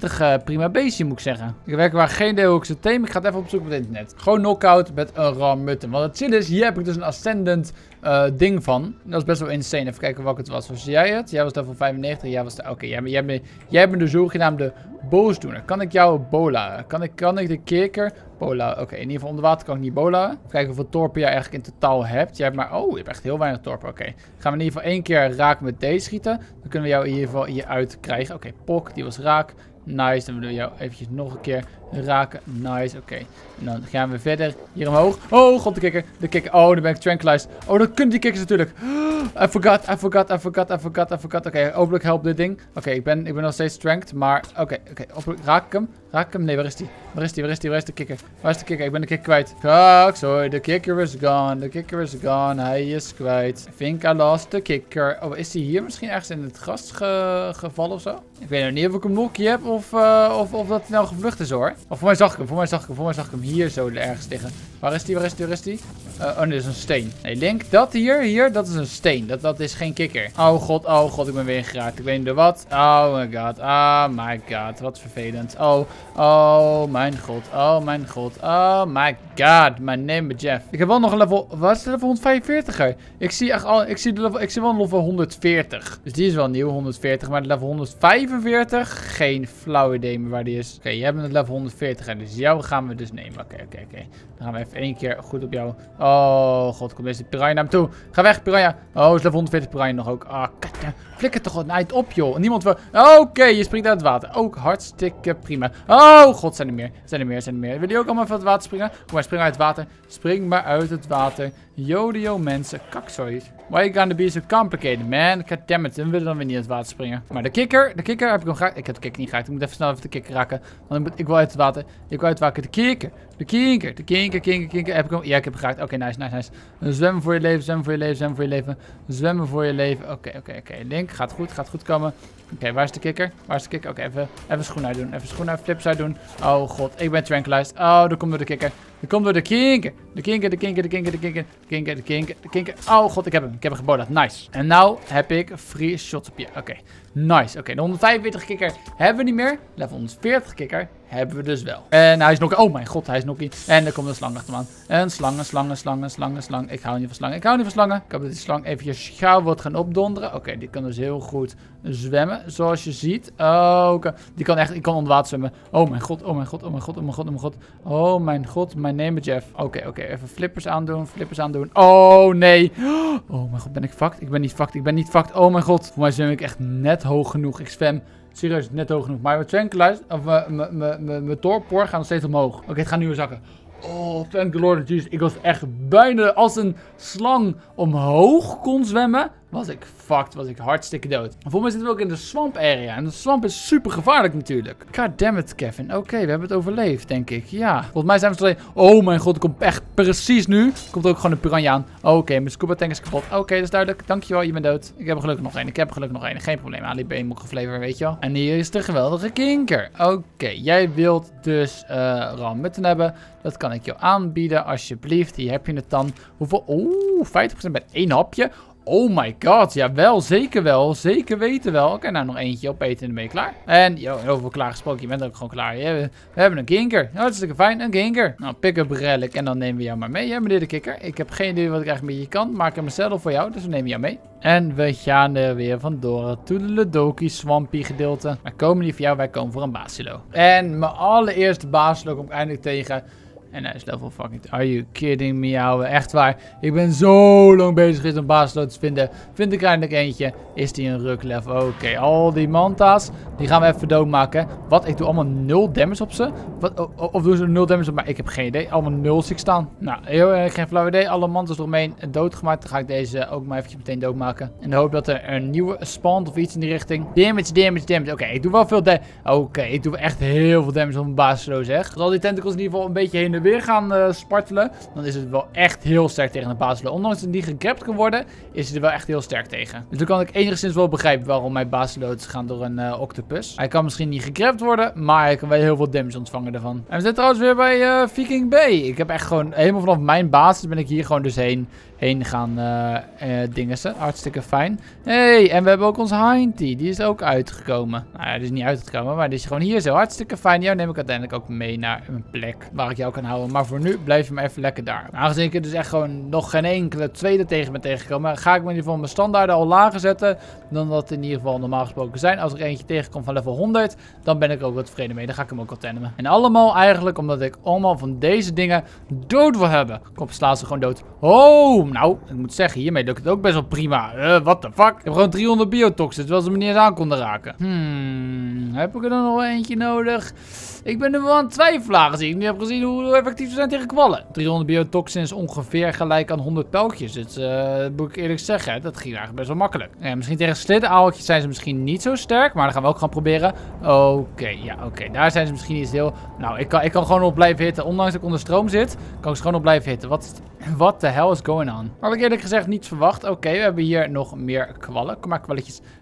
Speaker 1: prima beestje, moet ik zeggen. Ik werk waar geen idee hoe ik ze tame. Ik ga het even opzoeken op het internet. Gewoon knockout met een raw mutton. Want het chill is, hier heb ik dus een ascendant ding van. Dat is best wel insane. Even kijken welke het was. Was jij het? Jij was level 95. Jij was de... Oké, jij bent de zogenaamde boosdoener. Kan ik jou bola? Kan ik de kikker bola? Oké, in ieder geval onder water kan ik niet bola. Even kijken hoeveel torpen jij eigenlijk in totaal hebt. Jij hebt maar... Oh, je hebt echt heel weinig torpen. Oké. Gaan we in ieder geval 1 keer raak met deze schieten. Dan kunnen we jou in ieder geval hieruit krijgen. Oké, pok. Die was raak. Nice, dan willen we jou eventjes nog een keer raken. Nice, oké. En dan gaan we verder hier omhoog. Oh god, de kikker. De kikker. Oh, dan ben ik tranquilized. Oh, dan kunnen die kikkers natuurlijk. I forgot. Oké, hopelijk helpt dit ding. Oké, ik ben nog steeds strength, maar... Oké. Raak ik hem? Nee, waar is die? Waar is de kikker? Waar is de kikker? Ik ben de kikker kwijt. Kak, sorry, de kikker is gone. Hij is kwijt. I think I lost the kikker. Oh, is hij hier misschien ergens in het gras gevallen of zo? Ik weet nog niet of ik hem nog heb of of dat hij nou gevlucht is hoor. Of voor mij zag ik hem hier zo ergens liggen. Waar is die? Oh, dit is een steen. Nee, Link, dat hier, dat is een steen. Dat is geen kikker. Oh god, ik ben weer geraakt. Ik weet niet door wat. Oh my god, wat vervelend. Oh mijn god, mijn name is Jeff. Ik heb wel nog een level, wat is de level 145er? Ik zie wel een level 140. Dus die is wel nieuw, 140, maar de level 145, geen flauw idee meer waar die is. Oké, jij bent het level 140 en dus jou gaan we dus nemen. Oké. Dan gaan we even 1 keer goed op jou. Oh god, komt deze piranha naar me toe. Ga weg, piranha. Oh, is level 140 piranha nog ook. Ah, flikker toch niet op, joh. Niemand wil... Oké, je springt uit het water. Ook hartstikke prima. Oh god, zijn er meer. Wil je ook allemaal van het water springen? Kom maar, spring uit het water. Spring maar uit het water. Yo, mensen. Kak, sorry. Why you gonna be so complicated, man? Goddammit, we willen dan weer niet uit het water springen. Maar de kikker heb ik hem geraakt. Ik heb de kikker niet geraakt. Ik moet even snel even de kikker raken. Want ik wil uit het water. De kikker. De kinker. Heb ik hem? Ja, ik heb hem geraakt. Oké, nice. Zwemmen voor je leven. Oké. Link, gaat goed komen. Oké, waar is de kikker? Oké, even schoen uitdoen. Flips uitdoen. Oh god, ik ben tranquilized. Oh, dat komt door de kikker. De kinker. Oh god, ik heb hem geboden. Nice. En nou heb ik free shots op je. Oké, nice. Oké, de 145 kikker hebben we niet meer. Level 140 kikker hebben we dus wel. En hij is nog... Oh mijn god, hij is nog niet. En er komt een slang achter me aan. Een slang. Ik hou niet van slangen. Ik hoop dat die slang eventjes gauw wordt gaan opdonderen. Oké, die kan dus heel goed zwemmen, zoals je ziet. Oké. Die kan onder water zwemmen. Oh mijn god. Oh mijn god, mijn name is Jeff. Oké, even flippers aandoen. Oh nee. Oh mijn god, ben ik fucked? Ik ben niet fucked. Oh mijn god. Voor mij zwem ik echt net hoog genoeg. Ik zwem serieus net hoog genoeg. Maar mijn tranquilize, of mijn torpor gaan nog steeds omhoog. Oké, het gaat nu weer zakken. Oh, thank the Lord Jesus. Ik was echt bijna als een slang omhoog kon zwemmen. Was ik hartstikke dood. Volgens mij zitten we ook in de swamp area. En de swamp is super gevaarlijk natuurlijk. God damn it, Kevin. Oké, we hebben het overleefd, denk ik. Ja. Volgens mij zijn we alleen... Oh mijn god, er komt echt precies nu. Komt ook gewoon een piranha aan. Oké, mijn scuba tank is kapot. Oké, dat is duidelijk. Dankjewel, je bent dood. Ik heb er gelukkig nog één. Geen probleem. Ali B moet geflavor, weet je wel. En hier is de geweldige kinker. Oké, jij wilt dus rammutten hebben. Dat kan ik jou aanbieden, alsjeblieft. Hier heb je het dan. Hoeveel? Oeh, 50% bij 1 hapje. Oh my god, jawel, zeker wel. Zeker weten wel. Oké, nou nog eentje opeten en dan ben je klaar. En, heel veel klaargesproken, je bent ook gewoon klaar. We hebben een kinker. Hartstikke fijn, een kinker. Nou, pick-up relic en dan nemen we jou maar mee, hè, meneer de kikker. Ik heb geen idee wat ik eigenlijk met je kan. Maak hem zelf voor jou, dus we nemen jou mee. En we gaan er weer vandoor. Toedeledokie, swampy gedeelte. Wij komen niet voor jou, wij komen voor een basilo. En mijn allereerste basilo kom ik eindelijk tegen. En hij is level fucking... Are you kidding me, ouwe? Echt waar. Ik ben zo lang bezig geweest om basilo te vinden. Vind ik eindelijk eentje. Is die een ruk level? Oké, al die manta's. Die gaan we even doodmaken. Wat? Ik doe allemaal 0 damage op ze? Wat? Of doen ze 0 damage op mij? Ik heb geen idee. Allemaal 0 zie ik staan. Nou, heel erg geen flauw idee. Alle mantas eromheen doodgemaakt. Dan ga ik deze ook maar eventjes meteen doodmaken. En dan hoop dat er een nieuwe spawnt of iets in die richting. Damage. Oké, ik doe wel veel damage. Oké, ik doe echt heel veel damage op mijn basilo, zeg. Als al die tentacles in ieder geval een beetje heen en weer gaan spartelen, dan is het wel echt heel sterk tegen een basilo. Ondanks dat die gegrapt kan worden, is hij er wel echt heel sterk tegen. Dus dan kan ik enigszins wel begrijpen waarom mijn basilo's gaan door een octopus. Hij kan misschien niet gegrapt worden, maar hij kan wel heel veel damage ontvangen daarvan. En we zijn trouwens weer bij Viking Bay. Ik heb echt gewoon, helemaal vanaf mijn basis ben ik hier gewoon dus heen gaan dingessen. Hartstikke fijn. Hey, en we hebben ook onze Hinty. Die is ook uitgekomen. Nou ja, die is niet uitgekomen, maar die is gewoon hier zo. Hartstikke fijn. Jou neem ik uiteindelijk ook mee naar een plek waar ik jou kan houden. Maar voor nu blijf je maar even lekker daar. Aangezien ik er dus echt gewoon nog geen enkele tweede tegen ben tegengekomen, ga ik me in ieder geval mijn standaarden al lager zetten dan dat in ieder geval normaal gesproken zijn. Als er eentje tegenkomt van level 100, dan ben ik ook wel tevreden mee. Dan ga ik hem ook wel tannemen. En allemaal eigenlijk omdat ik allemaal van deze dingen dood wil hebben. Kom, sla ze gewoon dood. Oh, nou, ik moet zeggen, hiermee lukt het ook best wel prima. What the fuck? Ik heb gewoon 300 biotoxins, terwijl ze me niet eens aan konden raken. Heb ik er dan nog eentje nodig? Ik ben er wel aan het twijfelen, aangezien ik niet heb gezien hoe effectief ze zijn tegen kwallen. 300 biotoxins ongeveer gelijk aan 100 pijltjes. Dus moet ik eerlijk zeggen, dat ging eigenlijk best wel makkelijk. Misschien tegen sliddenaaltjes zijn ze misschien niet zo sterk, maar dat gaan we ook gaan proberen. Oké, daar zijn ze misschien niet heel... Nou, ik kan gewoon op blijven hitten. Ondanks dat ik onder stroom zit, kan ik ze gewoon op blijven hitten. What the hell is going on? Had ik eerlijk gezegd niets verwacht. Oké, we hebben hier nog meer kwallen. Kom maar, kwalletjes.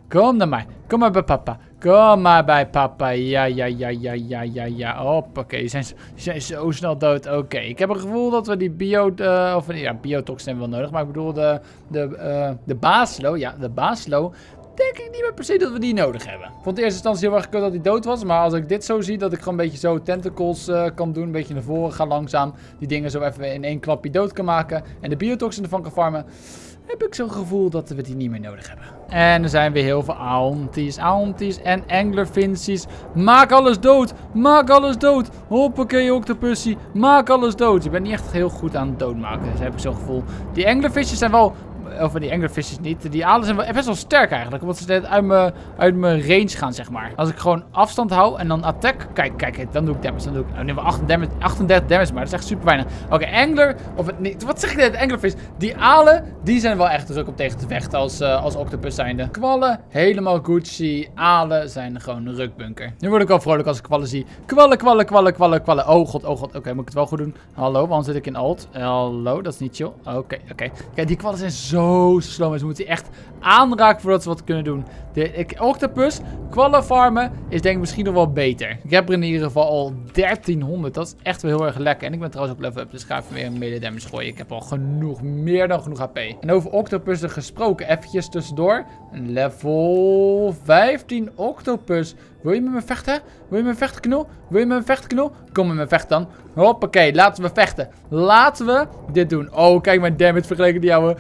Speaker 1: Kom naar mij. Kom maar bij papa. Kom maar bij papa. Ja. Hoppakee. Die zijn zo snel dood. Oké. Ik heb een gevoel dat we die biotoxin hebben wel nodig. Maar ik bedoel de Baslo. Ja, de Baslo. Denk ik niet meer per se dat we die nodig hebben. Ik vond in eerste instantie heel erg kut dat hij dood was. Maar als ik dit zo zie, dat ik gewoon een beetje zo tentacles kan doen. Een beetje naar voren gaan langzaam. Die dingen zo even in één klapje dood kan maken. En de biotoxin ervan kan farmen. Heb ik zo'n gevoel dat we die niet meer nodig hebben. En er zijn weer heel veel aunties en anglerfinches. Maak alles dood. Maak alles dood. Hoppakee, octopussy. Maak alles dood. Je bent niet echt heel goed aan het doodmaken. Dus heb ik zo'n gevoel. Die anglerfishes zijn wel... Of die anglerfishes niet. Die alen zijn best wel sterk eigenlijk. Omdat ze net uit mijn range gaan, zeg maar. Als ik gewoon afstand hou en dan attack. Kijk, dan doe ik damage. Dan doe ik... Dan nemen we 38 damage, maar dat is echt super weinig. Oké, angler... Wat zeg ik net? Anglerfish. Die alen, die zijn wel echt druk om tegen te vechten als octopus zijnde. Kwallen, helemaal Gucci. Alen zijn gewoon een rukbunker. Nu word ik wel vrolijk als ik kwallen zie. Kwallen. Oh god. Oké, moet ik het wel goed doen? Hallo, waarom zit ik in alt? Hallo, dat is niet chill. Oké. Kijk, die kwallen zijn zo slow. Dus we moeten die echt aanraken voordat ze wat kunnen doen. Octopus, kwallen farmen is denk ik misschien nog wel beter. Ik heb er in ieder geval al 1300. Dat is echt wel heel erg lekker. En ik ben trouwens op level up, dus ga even weer een melee damage gooien. Ik heb al meer dan genoeg HP. En over octopussen gesproken, eventjes tussendoor. Een level 15 octopus. Wil je met me vechten? Wil je met me vechten, knul? Wil je met me vechten, knul? Kom met me vechten dan. Hoppakee, laten we vechten. Laten we dit doen. Oh, kijk mijn damage vergeleken die jouwe.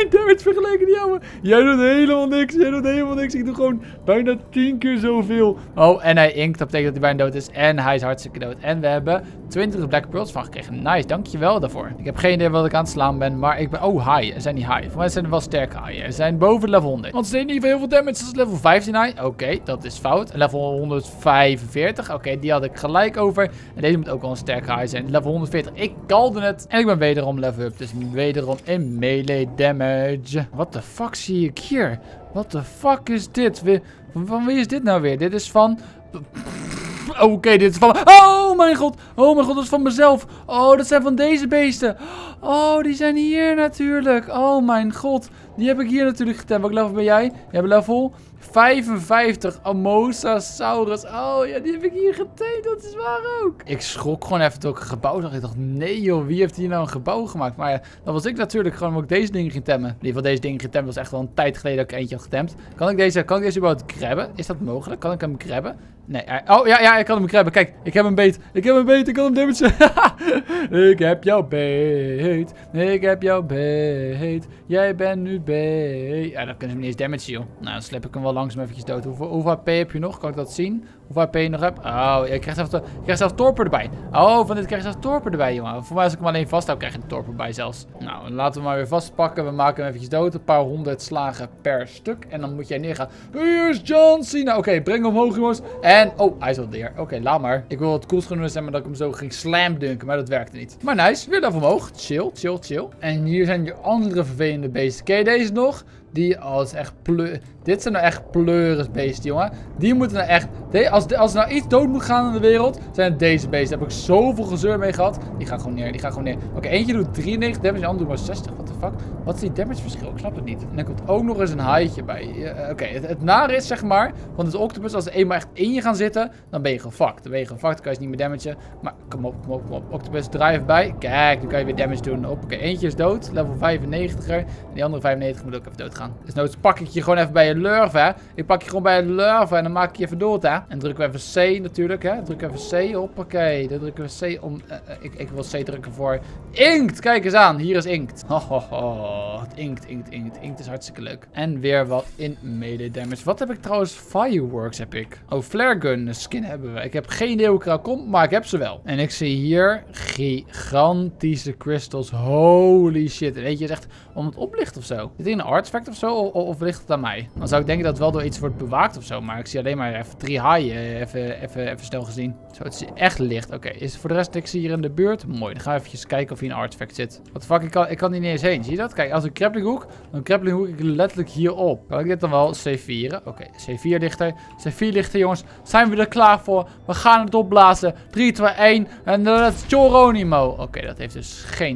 Speaker 1: Jij doet helemaal niks. Ik doe gewoon bijna 10 keer zoveel. Oh, en hij inkt. Dat betekent dat hij bijna dood is. En hij is hartstikke dood. En we hebben 20 black pearls van gekregen. Nice, dankjewel daarvoor. Ik heb geen idee wat ik aan het slaan ben. Maar ik ben... Oh, high. Er zijn niet high. Voor mij zijn er wel sterke high. Er zijn boven level 100. Want ze deden in ieder geval heel veel damage. Dat is level 15 high. Oké, dat is fout. Level 145. Oké, die had ik gelijk over. En deze moet ook wel een sterke high zijn. Level 140. Ik kalde het. En ik ben wederom level up. Dus wederom in melee damage. What the fuck zie ik hier? What the fuck is dit? Van wie is dit nou weer? Dit is van... Oké, dit is van... Oh mijn god, dat is van mezelf. Oh, dat zijn van deze beesten. Oh, die zijn hier natuurlijk. Oh mijn god. Die heb ik hier natuurlijk getemd. Welk level ben jij? Je hebt level 55. Amosasaurus. Oh ja, die heb ik hier getemd. Dat is waar ook. Ik schrok gewoon even door een gebouw. Ik dacht, nee joh, wie heeft hier nou een gebouw gemaakt? Maar ja, dat was ik natuurlijk gewoon omdat ik deze dingen ging temmen. In ieder geval deze dingen ging temmen. Was echt wel een tijd geleden dat ik eentje had getemd. Kan ik deze überhaupt grabben? Is dat mogelijk? Kan ik hem grabben? Nee. Oh ja, ik kan hem grabben. Kijk, ik heb hem beet. Ik kan hem damage. Ik heb jou beet. Jij bent nu beet. Ja, dan kunnen ze hem niet eens damage, joh. Nou, dan slip ik hem wel langzaam eventjes dood. Hoeveel HP heb je nog? Kan ik dat zien? Hoeveel HP je nog hebt? Oh, je krijgt zelf torpor erbij. Oh, van dit krijg je zelf torpor erbij, jongen. Voor mij als ik hem alleen vasthoud, krijg je de torpor bij zelfs. Nou, laten we hem maar weer vastpakken. We maken hem eventjes dood. Een paar 100 slagen per stuk. En dan moet jij neergaan. Hier is John Cena. Oké, breng hem omhoog, jongens. En, oh, hij is al neer. Oké, laat maar. Ik wil het coolst genoemd zijn, maar dat ik hem zo ging slam dunken. Maar dat werkte niet. Maar nice, weer level omhoog. Chill. En hier zijn je andere vervelende beesten. Ken je deze nog? Die, oh, het is echt dit zijn nou echt pleurisbeesten, jongen. Die moeten nou echt... Als er nou iets dood moet gaan in de wereld, zijn het deze beesten. Daar heb ik zoveel gezeur mee gehad. Die gaan gewoon neer. Oké, eentje doet 93 damage, de andere doet maar 60. What the fuck? Wat is die damage verschil? Ik snap het niet. En dan komt ook nog eens een haaitje bij. Oké, het nare is, zeg maar, want het octopus, als ze eenmaal echt in je gaan zitten, dan ben je gefucked. Dan kan je ze niet meer damagen. Maar kom op. Octopus, draai even bij. Kijk, nu kan je weer damage doen. Oké, eentje is dood. Level 95er. En die andere 95 moet ook even doodgaan. Dus noods pak ik je gewoon even bij je lurven, hè. Ik pak je gewoon bij je lurven en dan maak ik je even dood, hè. En drukken we even C natuurlijk, hè. Drukken we even C. Hoppakee. Dan drukken we C om... ik wil C drukken voor... Inkt! Kijk eens aan. Hier is inkt. Inkt is hartstikke leuk. En weer wat in melee damage. Wat heb ik trouwens? Fireworks heb ik. Oh, flare gun skin hebben we. Ik heb geen idee hoe ik eraan kom, maar ik heb ze wel. En ik zie hier gigantische crystals. Holy shit. En weet je, het is echt om het oplicht of zo. Zit hier een artifact of zo? Of ligt het aan mij? Dan zou ik denken dat het wel door iets wordt bewaakt of zo. Maar ik zie alleen maar even 3 haaien. Even snel gezien. Zo, het is echt licht. Oké, is het voor de rest niks hier in de buurt? Mooi, dan gaan we even kijken of hier een artifact zit. Wat fuck, ik kan hier niet eens heen. Zie je dat? Kijk, als ik grappling hoek, dan grappling hoek ik letterlijk hierop. Kan ik dit dan wel C4'en? Oké, C4 ligt er. C4 ligt er, jongens. Zijn we er klaar voor? We gaan het opblazen. 3, 2, 1. En let's Geronimo. Oké, dat heeft dus geen zin.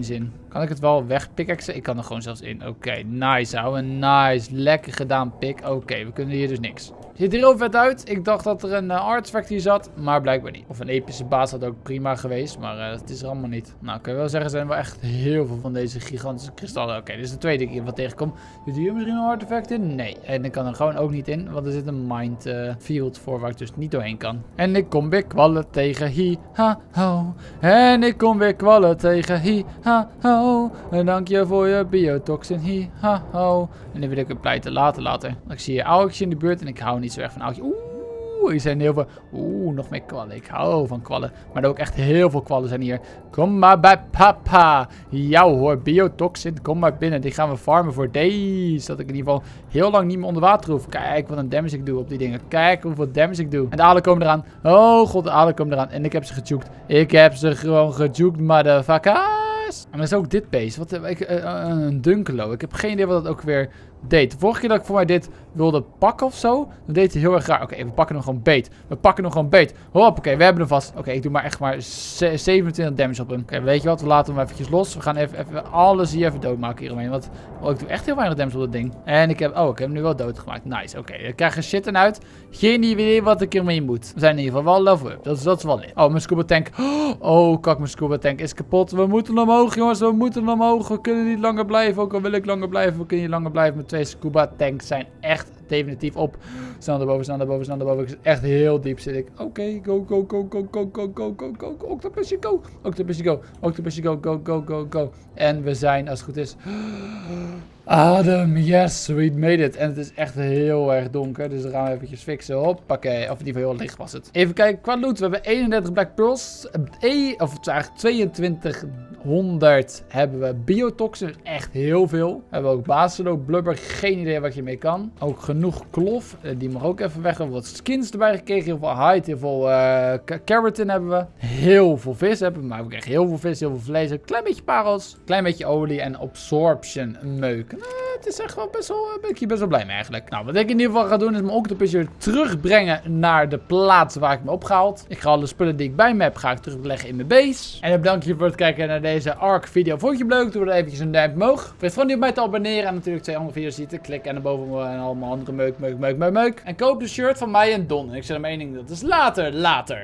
Speaker 1: Kan ik het wel wegpickaxen? Ik kan er gewoon zelfs in. Oké, nice ouwe. Nice. Lekker gedaan, pik. Oké, we kunnen hier dus niks. Ziet er heel vet uit. Ik dacht dat er een artifact hier zat, maar blijkbaar niet. Of een epische baas had ook prima geweest, maar het is er allemaal niet. Nou, kan je wel zeggen, er zijn wel echt heel veel van deze gigantische kristallen. Oké, dit is de tweede keer wat tegenkom. Zit hier misschien een artifact in? Nee. En ik kan er gewoon ook niet in, want er zit een mind field voor waar ik dus niet doorheen kan. En ik kom weer kwallen tegen hi, ha, ho. En ik kom weer kwallen tegen hi, ha, ho. En dank je voor je biotoxin, hi, ha, ho. En dan wil ik weer pleiten later. Ik zie hier oudjes in de buurt en ik hou niet zo erg van oudjes. Oeh, hier zijn heel veel... Oeh, nog meer kwallen. Ik hou van kwallen. Maar er ook echt heel veel kwallen zijn hier. Kom maar bij papa. Jou hoor, biotoxin. Kom maar binnen. Die gaan we farmen voor deze. Dat ik in ieder geval heel lang niet meer onder water hoef. Kijk wat een damage ik doe op die dingen. Kijk hoeveel damage ik doe. En de alen komen eraan. Oh god, de alen komen eraan. En ik heb ze gejuked. Ik heb ze gewoon gejuked, motherfuckers. En dan is ook dit beest. Wat heb ik? Een Dunkelo. Ik heb geen idee wat dat ook weer deed. De vorige keer dat ik voor mij dit wilde pakken of zo, dan deed hij heel erg raar. Oké, we pakken hem gewoon beet. Hoppakee, we hebben hem vast. Oké, ik doe maar echt maar 27 damage op hem. Oké, weet je wat? We laten hem eventjes los. We gaan even alles hier even doodmaken hieromheen. Want ik doe echt heel weinig damage op dat ding. En ik heb hem nu wel doodgemaakt. Nice, oké. Ik krijg er shit uit. Geen idee wat ik ermee moet. We zijn in ieder geval wel level up. Dat is wel lit. Oh, mijn scuba tank. Oh, kak, mijn scuba tank is kapot. We moeten omhoog, jongens. We moeten omhoog. We kunnen niet langer blijven. Ook al wil ik langer blijven. We kunnen niet langer blijven. Mijn 2 scuba tanks zijn echt definitief op. Snel naar boven. Ik zit echt heel diep zit ik. Oké, go. Octopusje, go. En we zijn, als het goed is... Adem, yes, we made it. En het is echt heel erg donker, dus dan gaan we eventjes fixen. Hoppakee, of in ieder geval heel licht was het. Even kijken, qua loot. We hebben 31 black pearls. Of het is eigenlijk 2200 hebben we biotoxin, echt heel veel. We hebben ook basisloop, blubber, geen idee wat je mee kan. Ook genoeg klof, die mag ook even weg. We hebben wat skins erbij gekregen, heel veel hide, heel veel keratin hebben we. Heel veel vis hebben we, maar ook echt heel veel vis, heel veel vlees. Een klein beetje parels, klein beetje olie en absorption meuk. Het is echt wel best wel, ben ik hier best wel blij mee eigenlijk. Nou, wat ik in ieder geval ga doen is mijn octopus weer terugbrengen naar de plaats waar ik me opgehaald. Ik ga alle spullen die ik bij me heb, ga ik terugleggen in mijn base. En dan bedank je voor het kijken naar deze Ark video. Vond je het leuk? Doe dan eventjes een duimpje omhoog. Vergeet gewoon niet op mij te abonneren en natuurlijk 2 andere video's te klikken. En daarboven en allemaal andere meuk. En koop de shirt van mij en Don. En ik zeg hem één ding, dat is later.